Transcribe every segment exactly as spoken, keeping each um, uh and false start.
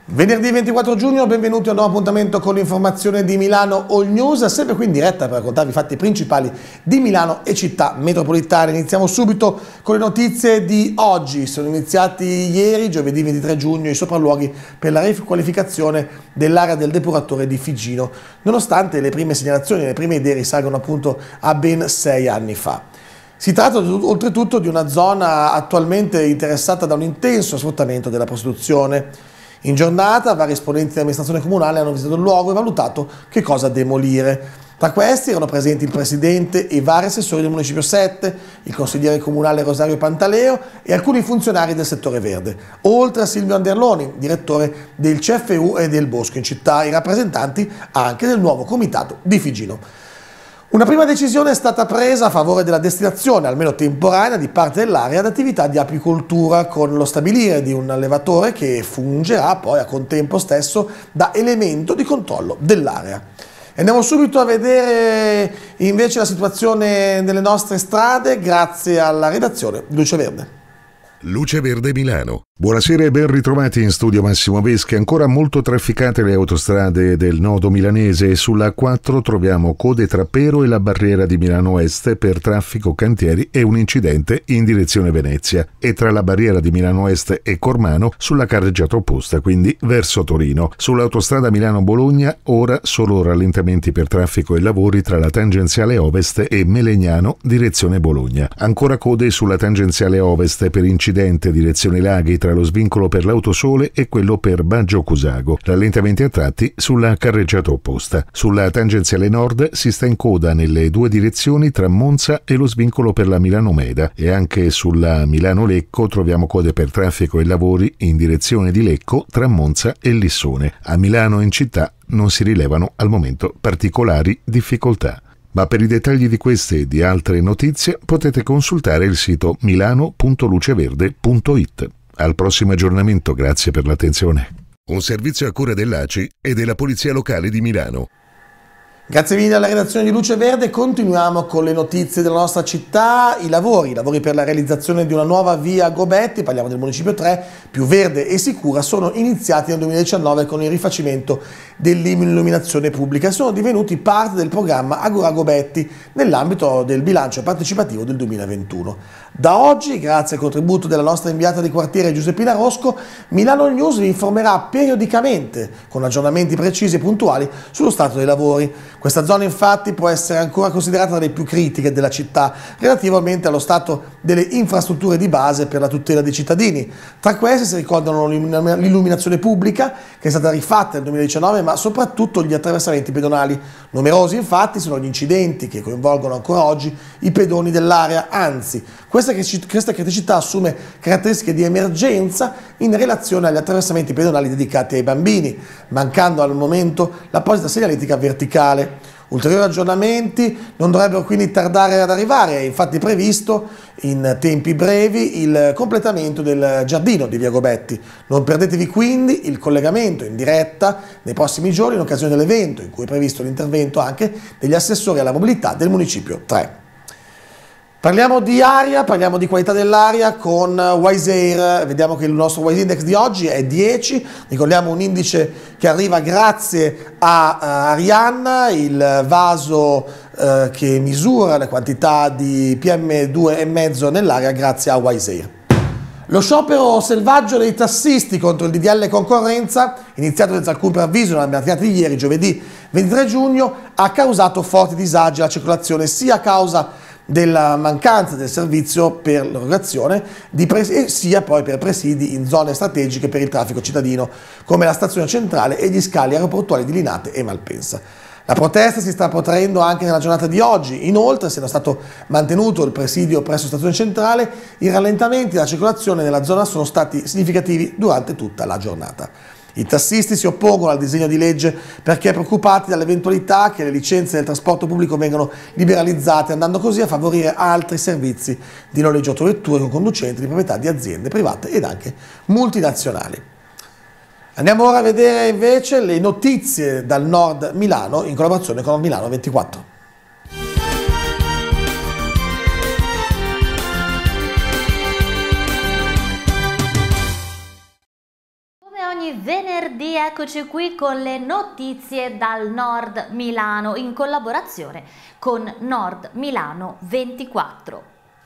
Venerdì ventiquattro giugno, benvenuti a un nuovo appuntamento con l'informazione di Milano All News, sempre qui in diretta per raccontarvi i fatti principali di Milano e città metropolitane. Iniziamo subito con le notizie di oggi. Sono iniziati ieri, giovedì ventitré giugno, i sopralluoghi per la riqualificazione dell'area del depuratore di Figino, nonostante le prime segnalazioni e le prime idee risalgono appunto a ben sei anni fa. Si tratta oltretutto di una zona attualmente interessata da un intenso sfruttamento della prostituzione. In giornata vari esponenti dell'amministrazione comunale hanno visitato il luogo e valutato che cosa demolire. Tra questi erano presenti il presidente e vari assessori del Municipio sette, il consigliere comunale Rosario Pantaleo e alcuni funzionari del settore verde, oltre a Silvio Anderloni, direttore del C F U e del Bosco in città, e rappresentanti anche del nuovo comitato di Figino. Una prima decisione è stata presa a favore della destinazione, almeno temporanea, di parte dell'area ad attività di apicoltura, con lo stabilire di un allevatore che fungerà poi a contempo stesso da elemento di controllo dell'area. Andiamo subito a vedere invece la situazione nelle nostre strade grazie alla redazione di Luce Verde. Luce Verde Milano. Buonasera e ben ritrovati in studio Massimo Veschi. Ancora molto trafficate le autostrade del nodo milanese e sulla A quattro troviamo code tra Pero e la barriera di Milano Est per traffico, cantieri e un incidente in direzione Venezia, e tra la barriera di Milano Est e Cormano sulla carreggiata opposta, quindi verso Torino. Sull'autostrada Milano-Bologna ora solo rallentamenti per traffico e lavori tra la tangenziale Ovest e Melegnano direzione Bologna. Ancora code sulla tangenziale Ovest per incidente direzione Laghi tra lo svincolo per l'Autosole e quello per Baggio Cusago, rallentamenti a tratti sulla carreggiata opposta. Sulla tangenziale nord si sta in coda nelle due direzioni tra Monza e lo svincolo per la Milano Meda, e anche sulla Milano Lecco troviamo code per traffico e lavori in direzione di Lecco tra Monza e Lissone. A Milano in città non si rilevano al momento particolari difficoltà. Ma per i dettagli di queste e di altre notizie potete consultare il sito milano punto luceverde punto it. Al prossimo aggiornamento, grazie per l'attenzione. Un servizio a cura dell'A C I e della Polizia Locale di Milano. Grazie mille alla redazione di Luce Verde. Continuiamo con le notizie della nostra città. I lavori, i lavori per la realizzazione di una nuova via Gobetti, parliamo del Municipio tre, più verde e sicura, sono iniziati nel duemiladiciannove con il rifacimento dell'illuminazione pubblica e sono divenuti parte del programma Agora Gobetti nell'ambito del bilancio partecipativo del duemilaventuno. Da oggi, grazie al contributo della nostra inviata di quartiere Giuseppina Rosco, Milano All News vi informerà periodicamente con aggiornamenti precisi e puntuali sullo stato dei lavori. Questa zona infatti può essere ancora considerata tra le più critiche della città relativamente allo stato delle infrastrutture di base per la tutela dei cittadini. Tra queste si ricordano l'illuminazione pubblica, che è stata rifatta nel duemiladiciannove, ma soprattutto gli attraversamenti pedonali. Numerosi infatti sono gli incidenti che coinvolgono ancora oggi i pedoni dell'area, anzi questa, questa criticità assume caratteristiche di emergenza in relazione agli attraversamenti pedonali dedicati ai bambini, mancando al momento l'apposita segnaletica verticale. Ulteriori aggiornamenti non dovrebbero quindi tardare ad arrivare, è infatti previsto in tempi brevi il completamento del giardino di via Gobetti. Non perdetevi quindi il collegamento in diretta nei prossimi giorni in occasione dell'evento, in cui è previsto l'intervento anche degli assessori alla mobilità del Municipio tre. Parliamo di aria, parliamo di qualità dell'aria con Wisair. Vediamo che il nostro Wise Index di oggi è dieci, ricordiamo un indice che arriva grazie a uh, Arianna, il vaso uh, che misura le quantità di P M due virgola cinque nell'aria grazie a Wisair. Lo sciopero selvaggio dei tassisti contro il D D L concorrenza, iniziato senza alcun preavviso nella mattinata di ieri, giovedì ventitré giugno, ha causato forti disagi alla circolazione sia a causa della mancanza del servizio per l'erogazione e sia poi per presidi in zone strategiche per il traffico cittadino come la stazione centrale e gli scali aeroportuali di Linate e Malpensa. La protesta si sta protraendo anche nella giornata di oggi. Inoltre, essendo stato mantenuto il presidio presso stazione centrale, i rallentamenti della circolazione nella zona sono stati significativi durante tutta la giornata. I tassisti si oppongono al disegno di legge perché preoccupati dall'eventualità che le licenze del trasporto pubblico vengano liberalizzate, andando così a favorire altri servizi di noleggio autovetture con conducenti di proprietà di aziende private ed anche multinazionali. Andiamo ora a vedere invece le notizie dal Nord Milano in collaborazione con Milano ventiquattro. ogni venerdì eccoci qui con le notizie dal Nord Milano in collaborazione con Nord Milano ventiquattro.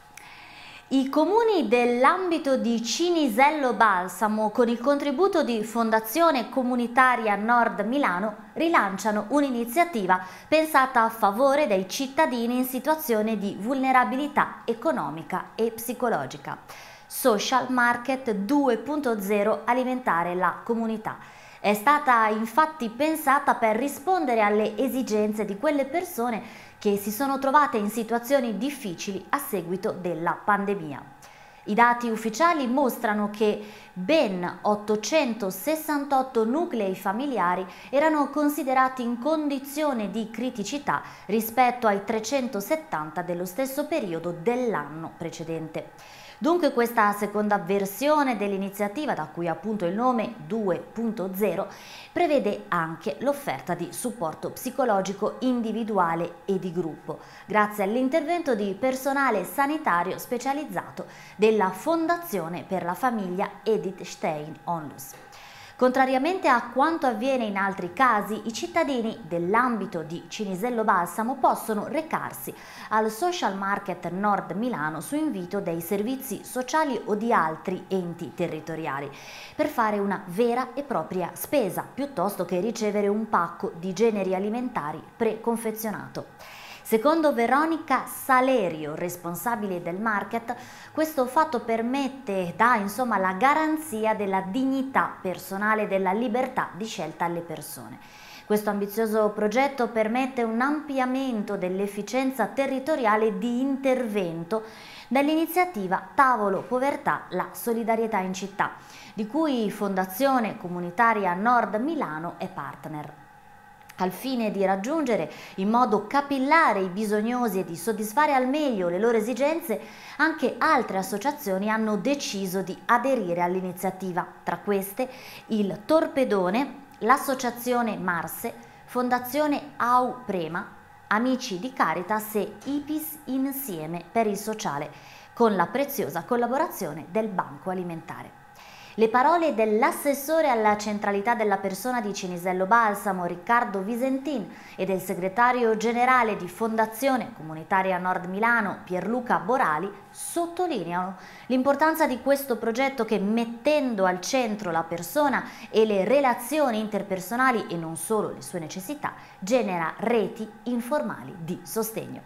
I comuni dell'ambito di Cinisello Balsamo, con il contributo di Fondazione Comunitaria Nord Milano, rilanciano un'iniziativa pensata a favore dei cittadini in situazione di vulnerabilità economica e psicologica. Social Market due punto zero Alimentare la comunità. È stata infatti pensata per rispondere alle esigenze di quelle persone che si sono trovate in situazioni difficili a seguito della pandemia. I dati ufficiali mostrano che ben ottocentosessantotto nuclei familiari erano considerati in condizione di criticità rispetto ai trecentosettanta dello stesso periodo dell'anno precedente. Dunque questa seconda versione dell'iniziativa, da cui appunto il nome due punto zero, prevede anche l'offerta di supporto psicologico individuale e di gruppo, grazie all'intervento di personale sanitario specializzato della Fondazione per la Famiglia Edith Stein Onlus. Contrariamente a quanto avviene in altri casi, i cittadini dell'ambito di Cinisello Balsamo possono recarsi al Social Market Nord Milano su invito dei servizi sociali o di altri enti territoriali per fare una vera e propria spesa, piuttosto che ricevere un pacco di generi alimentari preconfezionato. Secondo Veronica Salerio, responsabile del market, questo fatto permette, dà insomma la garanzia della dignità personale e della libertà di scelta alle persone. Questo ambizioso progetto permette un ampliamento dell'efficienza territoriale di intervento dall'iniziativa Tavolo Povertà, la solidarietà in città, di cui Fondazione Comunitaria Nord Milano è partner. Al fine di raggiungere in modo capillare i bisognosi e di soddisfare al meglio le loro esigenze, anche altre associazioni hanno deciso di aderire all'iniziativa. Tra queste il Torpedone, l'Associazione Marse, Fondazione Au Prema, Amici di Caritas e I P I S Insieme per il Sociale, con la preziosa collaborazione del Banco Alimentare. Le parole dell'assessore alla centralità della persona di Cinisello Balsamo, Riccardo Visentin, e del segretario generale di Fondazione Comunitaria Nord Milano, Pierluca Borali, sottolineano l'importanza di questo progetto che, mettendo al centro la persona e le relazioni interpersonali e non solo le sue necessità, genera reti informali di sostegno.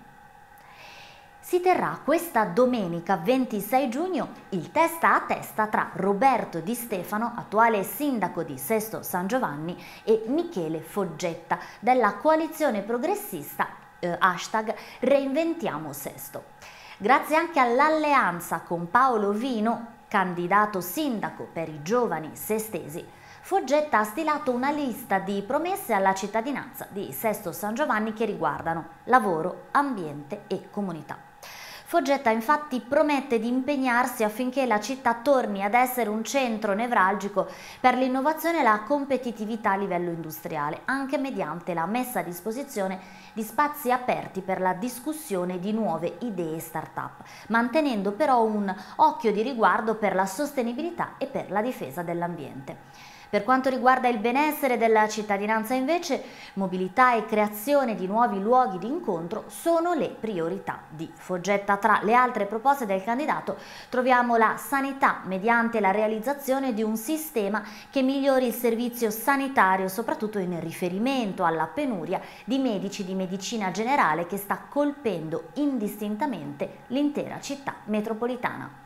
Si terrà questa domenica ventisei giugno il testa a testa tra Roberto Di Stefano, attuale sindaco di Sesto San Giovanni, e Michele Foggetta della coalizione progressista eh, hashtag Reinventiamo Sesto. Grazie anche all'alleanza con Paolo Vino, candidato sindaco per i giovani sestesi, Foggetta ha stilato una lista di promesse alla cittadinanza di Sesto San Giovanni che riguardano lavoro, ambiente e comunità. Foggetta infatti promette di impegnarsi affinché la città torni ad essere un centro nevralgico per l'innovazione e la competitività a livello industriale, anche mediante la messa a disposizione di spazi aperti per la discussione di nuove idee start-up, mantenendo però un occhio di riguardo per la sostenibilità e per la difesa dell'ambiente. Per quanto riguarda il benessere della cittadinanza invece, mobilità e creazione di nuovi luoghi di incontro sono le priorità di Foggetta. Tra le altre proposte del candidato troviamo la sanità mediante la realizzazione di un sistema che migliori il servizio sanitario, soprattutto in riferimento alla penuria di medici di medicina generale che sta colpendo indistintamente l'intera città metropolitana.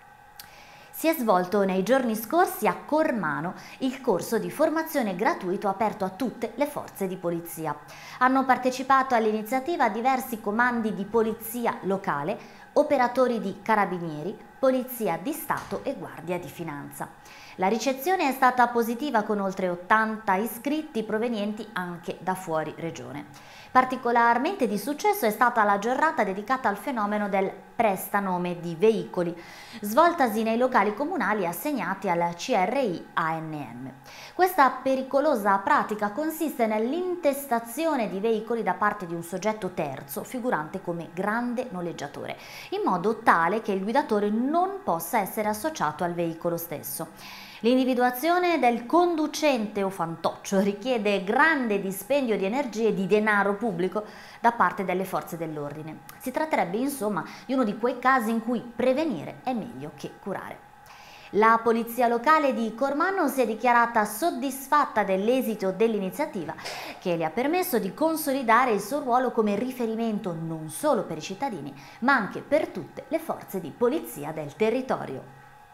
Si è svolto nei giorni scorsi a Cormano il corso di formazione gratuito aperto a tutte le forze di polizia. Hanno partecipato all'iniziativa diversi comandi di polizia locale, operatori di carabinieri, polizia di Stato e guardia di finanza. La ricezione è stata positiva con oltre ottanta iscritti provenienti anche da fuori regione. Particolarmente di successo è stata la giornata dedicata al fenomeno del prestanome di veicoli, svoltasi nei locali comunali assegnati al C R I A N M. Questa pericolosa pratica consiste nell'intestazione di veicoli da parte di un soggetto terzo, figurante come grande noleggiatore, in modo tale che il guidatore non possa essere associato al veicolo stesso. L'individuazione del conducente o fantoccio richiede grande dispendio di energie e di denaro pubblico da parte delle forze dell'ordine. Si tratterebbe insomma di uno di quei casi in cui prevenire è meglio che curare. La polizia locale di Cormanno si è dichiarata soddisfatta dell'esito dell'iniziativa, che le ha permesso di consolidare il suo ruolo come riferimento non solo per i cittadini, ma anche per tutte le forze di polizia del territorio.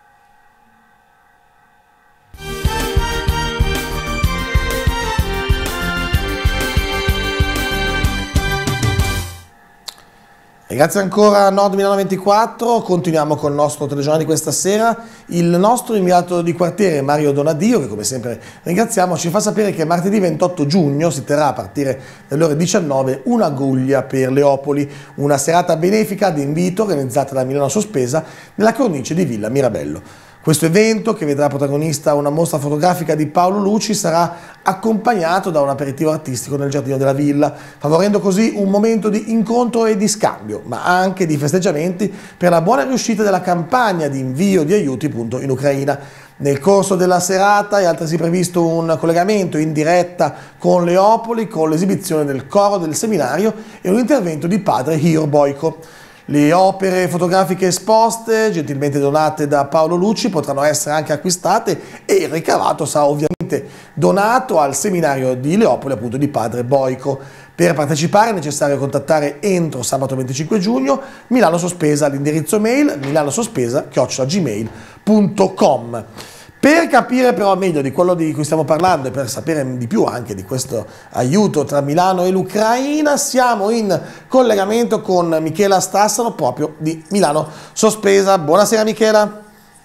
E grazie ancora a Nord Milano ventiquattro, continuiamo con il nostro telegiornale di questa sera. Il nostro inviato di quartiere Mario Donadio, che come sempre ringraziamo, ci fa sapere che martedì ventotto giugno si terrà a partire dalle ore diciannove una guglia per Leopoli, una serata benefica ad invito organizzata da Milano Sospesa nella cornice di Villa Mirabello. Questo evento, che vedrà protagonista una mostra fotografica di Paolo Luci, sarà accompagnato da un aperitivo artistico nel giardino della villa, favorendo così un momento di incontro e di scambio, ma anche di festeggiamenti per la buona riuscita della campagna di invio di aiuti appunto in Ucraina. Nel corso della serata è altresì previsto un collegamento in diretta con Leopoli, con l'esibizione del coro del seminario e un intervento di padre Hir Boyko. Le opere fotografiche esposte, gentilmente donate da Paolo Luci, potranno essere anche acquistate e il ricavato sarà ovviamente donato al seminario di Leopoli, appunto di padre Boyko. Per partecipare è necessario contattare entro sabato venticinque giugno Milano Sospesa all'indirizzo mail milanosospesa chiocciola gmail punto com. Per capire però meglio di quello di cui stiamo parlando e per sapere di più anche di questo aiuto tra Milano e l'Ucraina, siamo in collegamento con Michela Stassano, proprio di Milano Sospesa. Buonasera Michela.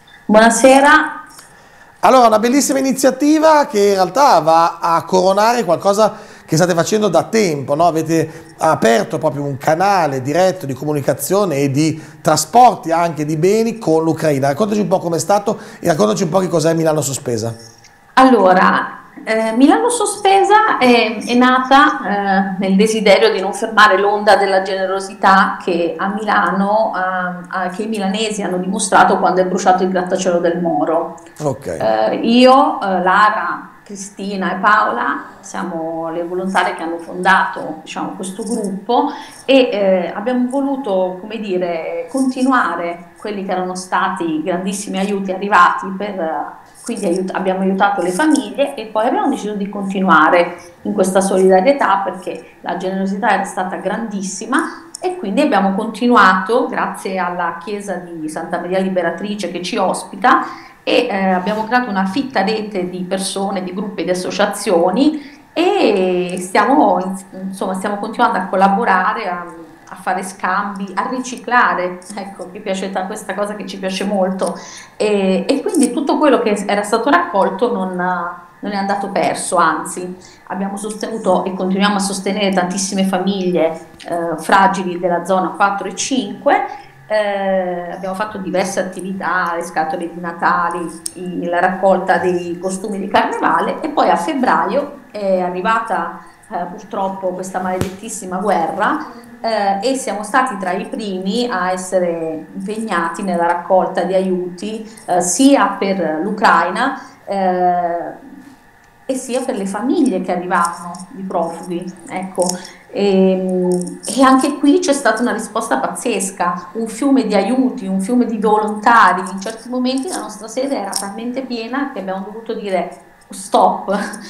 Buonasera. Allora, una bellissima iniziativa che in realtà va a coronare qualcosa che state facendo da tempo, no? Avete aperto proprio un canale diretto di comunicazione e di trasporti anche di beni con l'Ucraina. Raccontaci un po' com'è stato e raccontaci un po' che cos'è Milano Sospesa. Allora, eh, Milano Sospesa è, è nata eh, nel desiderio di non fermare l'onda della generosità che a Milano, eh, che i milanesi hanno dimostrato quando è bruciato il grattacielo del Moro. Okay. Eh, io, eh, Lara, Cristina e Paola siamo le volontarie che hanno fondato, diciamo, questo gruppo e eh, abbiamo voluto, come dire, continuare quelli che erano stati i grandissimi aiuti arrivati, per, quindi aiut- abbiamo aiutato le famiglie e poi abbiamo deciso di continuare in questa solidarietà perché la generosità era stata grandissima e quindi abbiamo continuato grazie alla chiesa di Santa Maria Liberatrice che ci ospita e eh, abbiamo creato una fitta rete di persone, di gruppi, di associazioni e stiamo, insomma, stiamo continuando a collaborare, a, a fare scambi, a riciclare, ecco, mi piace questa cosa che ci piace molto e, e quindi tutto quello che era stato raccolto non, non è andato perso, anzi abbiamo sostenuto e continuiamo a sostenere tantissime famiglie eh, fragili della zona quattro e cinque. Eh, abbiamo fatto diverse attività, le scatole di Natale, i, la raccolta dei costumi di carnevale e poi a febbraio è arrivata eh, purtroppo questa maledettissima guerra eh, e siamo stati tra i primi a essere impegnati nella raccolta di aiuti eh, sia per l'Ucraina eh, e sia per le famiglie che arrivavano di profughi, ecco. E, e anche qui c'è stata una risposta pazzesca, un fiume di aiuti, un fiume di volontari. In certi momenti la nostra sede era talmente piena che abbiamo dovuto dire stop.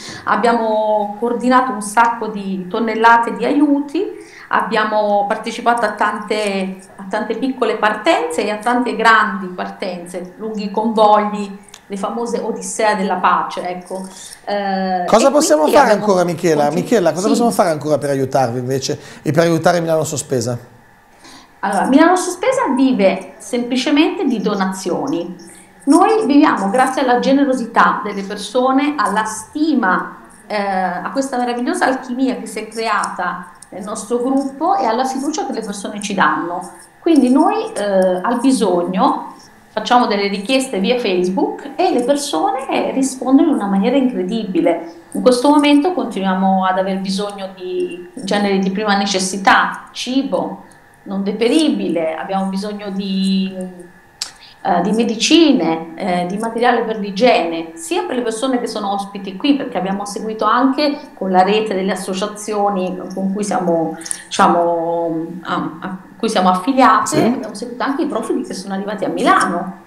Abbiamo coordinato un sacco di tonnellate di aiuti, abbiamo partecipato a tante, a tante piccole partenze e a tante grandi partenze, lunghi convogli, le famose Odissea della pace, ecco. Eh, cosa possiamo fare ancora, Michela? Michela, cosa sì. possiamo fare ancora per aiutarvi invece e per aiutare Milano Sospesa? Allora, Milano Sospesa vive semplicemente di donazioni. Noi viviamo grazie alla generosità delle persone, alla stima, eh, a questa meravigliosa alchimia che si è creata nel nostro gruppo e alla fiducia che le persone ci danno. Quindi noi eh, al bisogno facciamo delle richieste via Facebook e le persone rispondono in una maniera incredibile. In questo momento continuiamo ad aver bisogno di generi di prima necessità, cibo non deperibile, abbiamo bisogno di eh, di medicine, eh, di materiale per l'igiene, sia per le persone che sono ospiti qui, perché abbiamo seguito anche con la rete delle associazioni con cui siamo, diciamo, a, a cui siamo affiliate, sì. Abbiamo seguito anche i profughi che sono arrivati a Milano.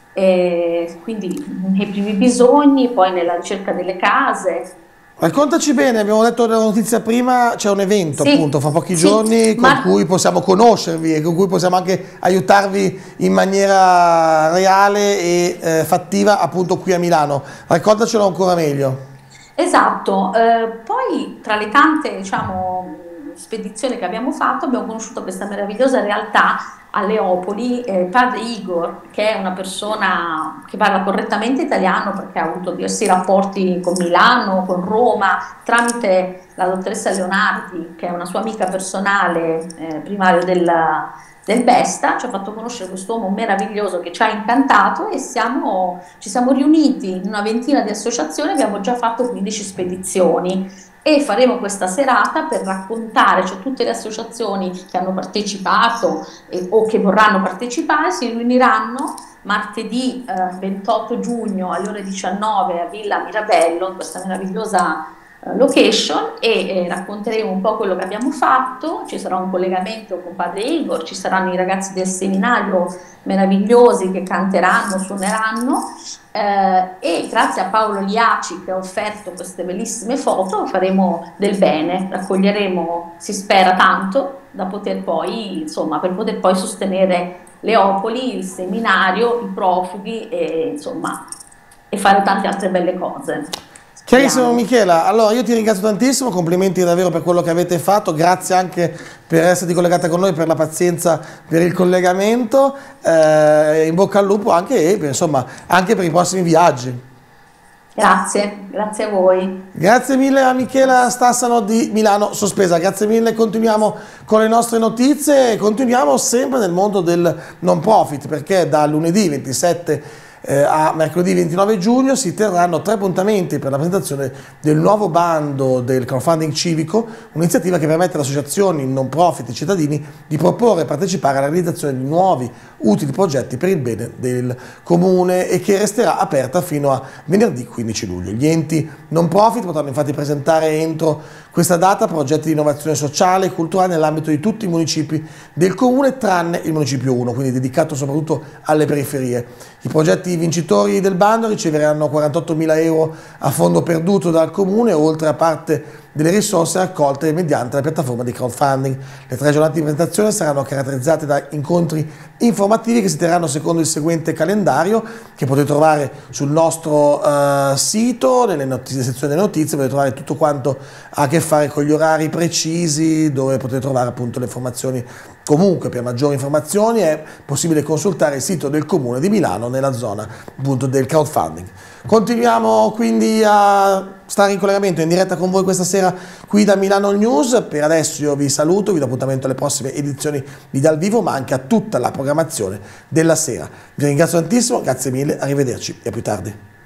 E quindi nei primi bisogni, poi nella ricerca delle case. Raccontaci bene, abbiamo detto nella notizia prima, c'è un evento sì, appunto fra pochi sì, giorni con ma... cui possiamo conoscervi e con cui possiamo anche aiutarvi in maniera reale e eh, fattiva appunto qui a Milano. Raccontacelo ancora meglio. Esatto, eh, poi tra le tante diciamo spedizioni che abbiamo fatto abbiamo conosciuto questa meravigliosa realtà a Leopoli, eh, padre Igor, che è una persona che parla correttamente italiano perché ha avuto diversi rapporti con Milano, con Roma, tramite la dottoressa Leonardi, che è una sua amica personale, eh, primario del, del Besta, ci ha fatto conoscere quest'uomo meraviglioso che ci ha incantato e siamo, ci siamo riuniti in una ventina di associazioni, abbiamo già fatto quindici spedizioni. E faremo questa serata per raccontare, cioè tutte le associazioni che hanno partecipato eh, o che vorranno partecipare si riuniranno martedì eh, ventotto giugno alle ore diciannove a Villa Mirabello, in questa meravigliosa eh, location, e eh, racconteremo un po' quello che abbiamo fatto. Ci sarà un collegamento con padre Igor, ci saranno i ragazzi del seminario meravigliosi che canteranno, suoneranno. Eh, e grazie a Paolo Liaci che ha offerto queste bellissime foto faremo del bene, raccoglieremo, si spera tanto, da poter poi, insomma, per poter poi sostenere Leopoli, il seminario, i profughi e insomma e fare tante altre belle cose. Chiarissimo Michela, allora io ti ringrazio tantissimo, complimenti davvero per quello che avete fatto, grazie anche per esserti collegata con noi, per la pazienza, per il collegamento, eh, in bocca al lupo anche, per, insomma, anche per i prossimi viaggi. Grazie, grazie a voi. Grazie mille a Michela Stassano di Milano Sospesa, grazie mille, continuiamo con le nostre notizie e continuiamo sempre nel mondo del non profit, perché da lunedì ventisette Eh, a mercoledì ventinove giugno si terranno tre appuntamenti per la presentazione del nuovo bando del crowdfunding civico, un'iniziativa che permette alle associazioni non profit e cittadini di proporre e partecipare alla realizzazione di nuovi utili progetti per il bene del comune e che resterà aperta fino a venerdì quindici luglio. Gli enti non profit potranno infatti presentare entro questa data progetti di innovazione sociale e culturale nell'ambito di tutti i municipi del comune tranne il municipio uno, quindi dedicato soprattutto alle periferie. I progetti vincitori del bando riceveranno quarantottomila euro a fondo perduto dal comune, oltre a parte delle risorse raccolte mediante la piattaforma di crowdfunding. Le tre giornate di presentazione saranno caratterizzate da incontri informativi che si terranno secondo il seguente calendario, che potete trovare sul nostro uh, sito, nelle notizie, sezione delle notizie, potete trovare tutto quanto ha a che fare con gli orari precisi, dove potete trovare appunto le informazioni. Comunque, per maggiori informazioni è possibile consultare il sito del Comune di Milano nella zona appunto del crowdfunding. Continuiamo quindi a stare in collegamento in diretta con voi questa sera qui da Milano News. Per adesso io vi saluto, vi do appuntamento alle prossime edizioni di Dal Vivo, ma anche a tutta la programmazione della sera. Vi ringrazio tantissimo, grazie mille, arrivederci e a più tardi.